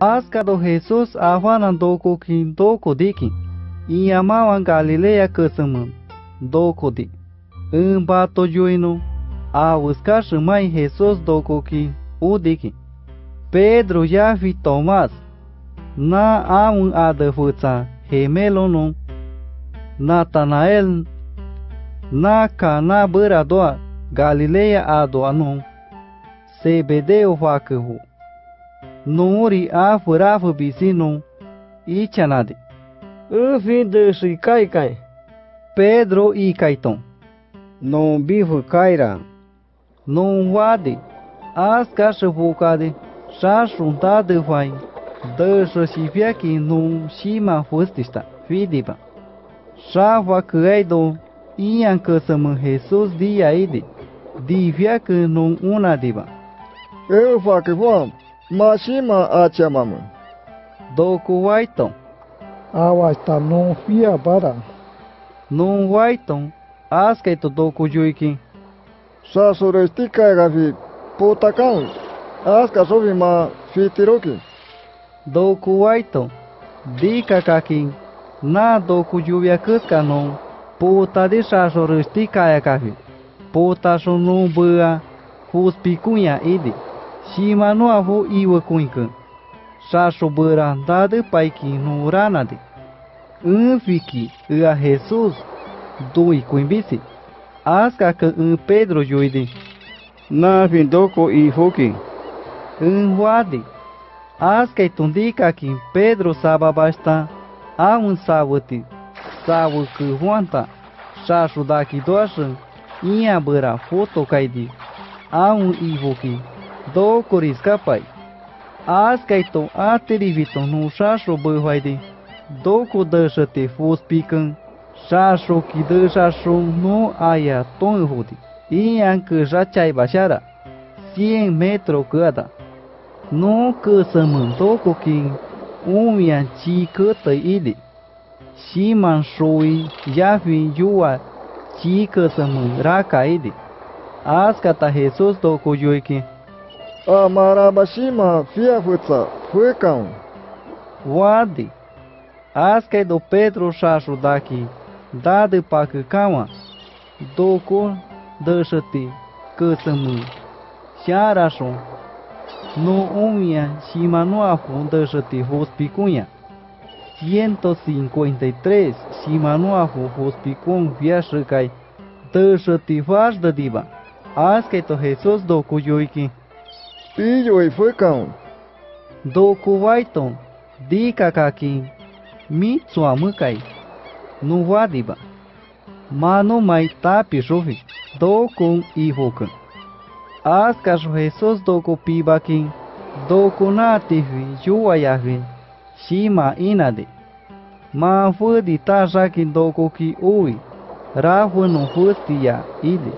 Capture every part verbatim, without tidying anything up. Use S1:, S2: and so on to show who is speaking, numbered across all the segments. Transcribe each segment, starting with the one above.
S1: Ascado Jesús a Juan doko kin doko diki. Y llamaban Galilea Kesamum. Doko di. Un bato yuino. A buscar mai Jesús doko kin udiki. Pedro ya vi Tomás. Na aun adăfuța gemelo nu. Natanael. Na Cana băra a doua. Galileea a doua nu. Zebedeu vacă. Nuri a fărafă bisinu. Ichanade.
S2: În fi de și cai cai.
S1: Pedro i caiton.
S2: Nu bifu caira.
S1: Nu vade. Asca și vocade. Și-a șuntat de vai. Dă și și fiachi nu și m-a fost ăsta. Fidiba. Și-a vacăi do. Ian că să mă Jesus dia ide. Di fiacă nu una diba.
S3: Eu fac vom. Mashima acha mamă.
S1: Doku waiton.
S4: Awasta nu fia bara.
S1: Nu waiton. Asca to doku juiki.
S3: Sa sorestica gavi. Potakan. Asca sovi ma fitiroki.
S1: Doku waiton. Dika kakin. Na doku juvia câsca nu. Puta de sa sorestica ya kavi. Puta so nu băa. Fus picuia ide. Și ma nu avu iwe cuincă. Șașo băra da de paichi nu rana de. În fichi ea Jesus. Doi cuimbisi. Asca că în Pedro joide.
S2: Na fin doko i foki.
S1: În hoade. Asca-i tundica ki Pedro sababasta. A un savăti. Savă că hoanta. Șașo daki doașă. Ia băra foto caidi. A un ivoki. Do corisca pai. Ascaito aterivito nu șașo băhoide. Do cu dășăte fos picăn. Șașo ki dășașo nu aia ton hudi. Ian că jacai bașara. cien metro căda. Nu că să mântoco ki. Umian ci cătă ide. Și man șoi iafi jua. Ci că să mân raca ide. Ascata Jesus do cu joiki.
S3: Amarabashima fia făța, făcam.
S1: Wadi. Asca do Pedro șașu daki. Da de pacă cama. Doko dășăte. Că să mă. Șarașo. Nu umia și ma nu afu dășăte hospicuia. ciento cincuenta y tres și ma nu afu hospicun viașă cai. Dășăte faș de diba. Asca to Jesus do cu joiki.
S3: Pillo e făcam.
S1: Doku waiton. Dika kaki. Mi tsuamukai. Nu vadiba. Mano mai tapi shofi. Doku ihokan. Asca sho Jesus doku pibakin. Doku nativi juayahin. Shima inade. Ma fudi tajakin doku ki ui. Rahu no fustia ide.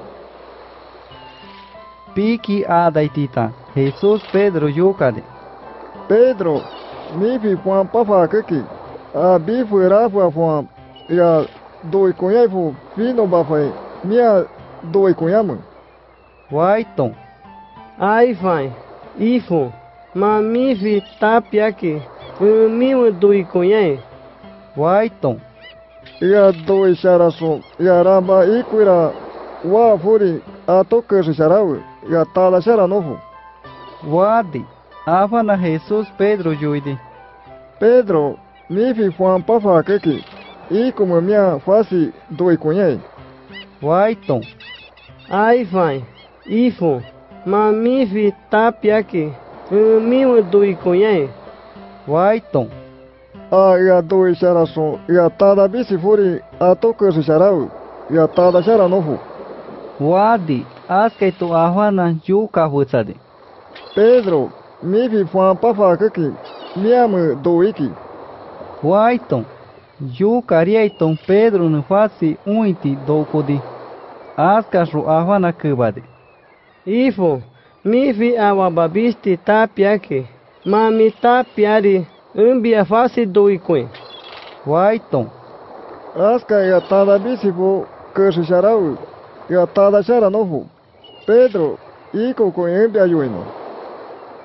S1: Piki adaitita. Jesus Pedro yocade.
S3: Pedro, mi fi poam pafa kaki. A bi fura fua poam. Ya doi cunhai fu fino bafai. Mia doi cunhamă.
S1: Waiton.
S2: Ai vai. Ifo. Ma mi fi tapiaki. Mi mă doi cunhai.
S1: Waiton.
S3: Ya doi sharaso. Ya ramba ikuira. Wa furi. A tocă și sharawe. Ya tala shara nofu.
S1: Wadi. Afana Jesus Pedro joide.
S3: Pedro, mi fi foam pafa kaki. I como minha face doi cunhei.
S1: Waiton.
S2: Ai vai. Ifo. Ma mi fi tapiaki. Mi mă doi cunhai.
S1: Waiton.
S3: A ia doi sharaso. Ya tada bisi furi. A tocă și sharau. Ya tada shara nofu.
S1: Wadi. Ascaito ahwana juca huțade.
S3: Pedro, mi fi foam pafa kaki. Mia mă doiki.
S1: Waiton. Jucariaiton Pedro në fasi uinti dokodi. Ascasho ahwana câbade.
S2: Ifo. Mi fi awa babisti tapiaki. Ma mi tapiari. Îmbia fasi doi cunhai.
S1: Waiton.
S3: Asca ia tada bisi fu. Că și sharau. Ya tada shara nofu. Pedro, iko con embia yuino.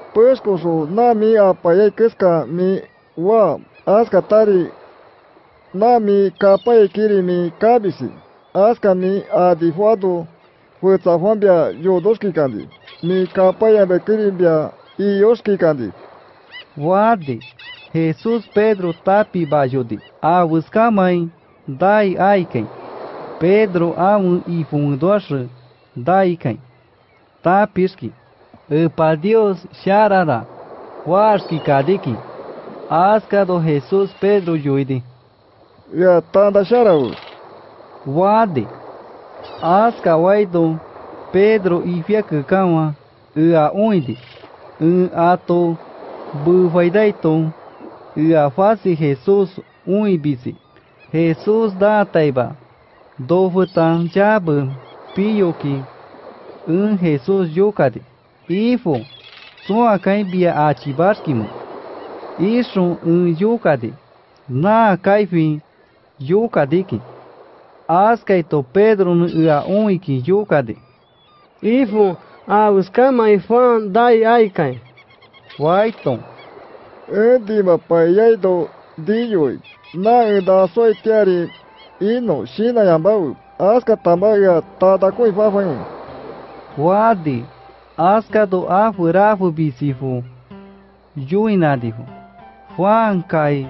S3: pescoço na mi apaye keska mi wa aska tari na mi kapaye kiri mi kabisi aska mi adifuado fuerza fambia yodoski kandi mi kapaye bekiri bia ioski kandi.
S1: Wadi, Jesus Pedro tapi bajodi, a buscar mãe, dai aiken. Pedro a um e fundoche, dai quem. Tapiski, e para Deus xarara, warski kadiki, asca do Jesus Pedro juidi.
S3: Ya tanda xarau.
S1: Wadi, asca waido, Pedro e fiaca cama, e a onde, e a to, bu vai deiton, e a face Jesus um e bici. Jesus da taiba, do tan jabu, pioki, um Jesus jocade, ifo, sua cai bia atibarkimo, isso um jocade, na caifim, jocadeki, ascaito Pedro no a um e que jocade.
S2: Ifo, a buscar mais fã dai aikai.
S1: Waiton,
S3: Endima paiei do dioi, na enda soi tiari, ino, shina yambau, aska tambaya tada kui fafanho.
S1: wadi, asca do afurafu bisifu, juinadifu, fuan cai,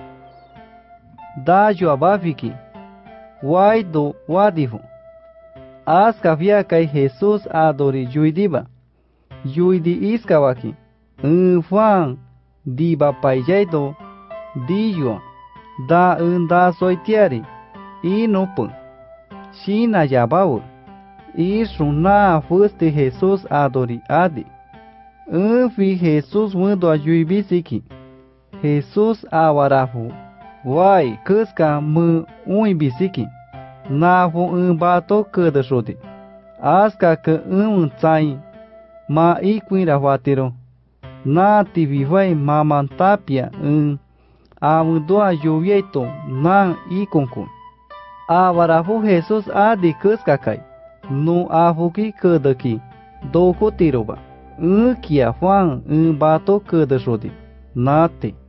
S1: dajo abafiki, waido wadifu, asca via cai Jesus adori juidiba, juidi iskawaki, um fuan, diba paijaido, dijo, da um da soitiari, inopo, shina yabau, isso na foste Jesus adori adi, um fi Jesus mundo a juibisiki, Jesus awarafu, vai kuska mu um bisiki, na vo um bato kada shodi, aska ka um tsai, ma iquira vatero, na tivi vai mamantapia um, amudoa juvieto na ikonku, awarafu Jesus adi kuska kai, no avuki kadaki, do kotiroba, um kia fan um bato kada shodi, nate.